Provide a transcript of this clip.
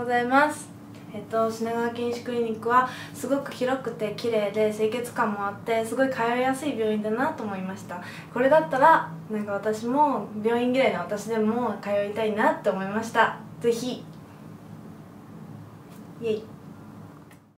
ございます。品川筋腫クリニックはすごく広くて綺麗で清潔感もあってすごい通いやすい病院だなと思いました。これだったら私も病院嫌いの私でも通いたいなって思いました。ぜひイエイ。